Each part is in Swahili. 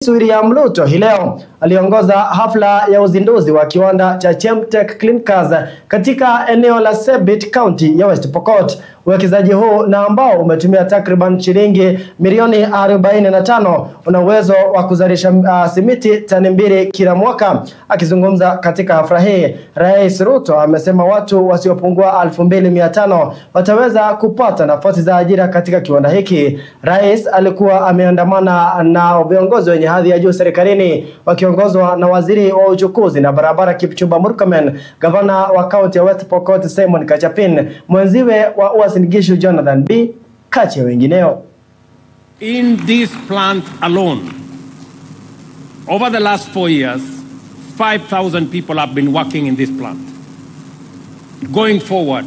Rais William Ruto hii leo aliongoza hafla ya uzinduzi wa kiwanda cha Cemtech Clinkers katika eneo la Sebit County ya West Pokot. Uwekezaji huu na ambao umetumia takriban shilingi milioni 45 una uwezo wa kuzalisha simiti tani 2 kila mwaka. Akizungumza katika hafla hii, Rais Ruto amesema watu wasiopungua 2500 wataweza kupata nafasi za ajira katika kiwanda hiki. Rais alikuwa ameandamana na viongozi wenye hadhi ya juu serikalini wakiongozwa na waziri wa uchukuzi na barabara Kipchumba Murkomen, gavana wa kaunti ya West Pokot Simon Kachapin, mwenziwe wa Uasin Gishu Jonathan B, kati ya wengineo. In this plant alone, over the last 4 years, 5,000 people have been working in this plant. Going forward,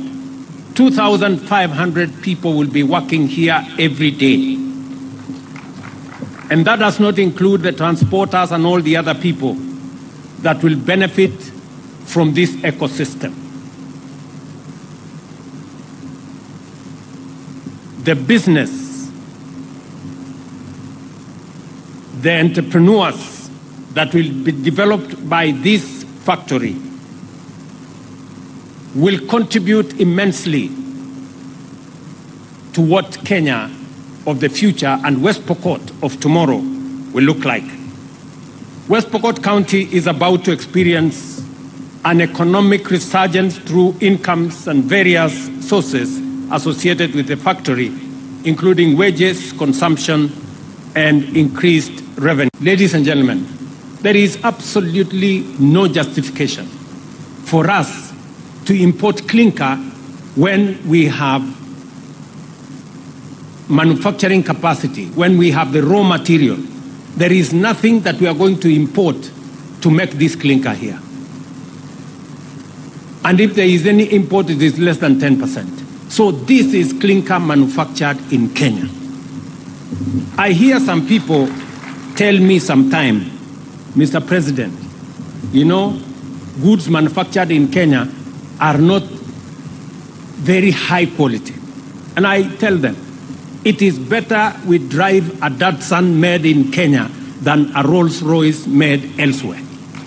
2,500 people will be working here every day. And that does not include the transporters and all the other people that will benefit from this ecosystem. The business, the entrepreneurs that will be developed by this factory will contribute immensely to what Kenya of the future and West Pokot of tomorrow will look like. West Pokot County is about to experience an economic resurgence through incomes and various sources associated with the factory, including wages, consumption, and increased revenue. Ladies and gentlemen, there is absolutely no justification for us to import clinker when we have manufacturing capacity, when we have the raw material. There is nothing that we are going to import to make this clinker here. And if there is any import, it is less than 10%. So this is clinker manufactured in Kenya. I hear some people tell me sometime, Mr. President, you know, goods manufactured in Kenya are not very high quality. And I tell them, it is better we drive a Datsun made in Kenya than a Rolls-Royce made elsewhere.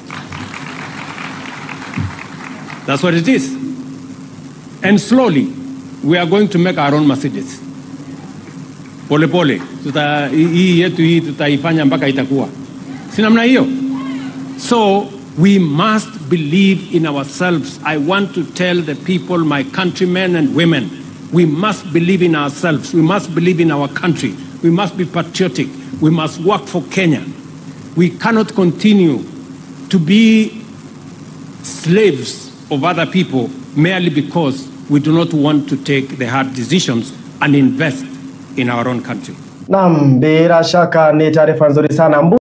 That's what it is. And slowly, we are going to make our own Mercedes. Pole pole, hii yetu hii tutaifanya mpaka itakuwa. Si namna hiyo? So, we must believe in ourselves. I want to tell the people, my countrymen and women, we must believe in ourselves. We must believe in our country. We must be patriotic. We must work for Kenya. We cannot continue to be slaves of other people merely because we do not want to take the hard decisions and invest in our own country. Naam, bila shaka ni taarifa nzuri sana.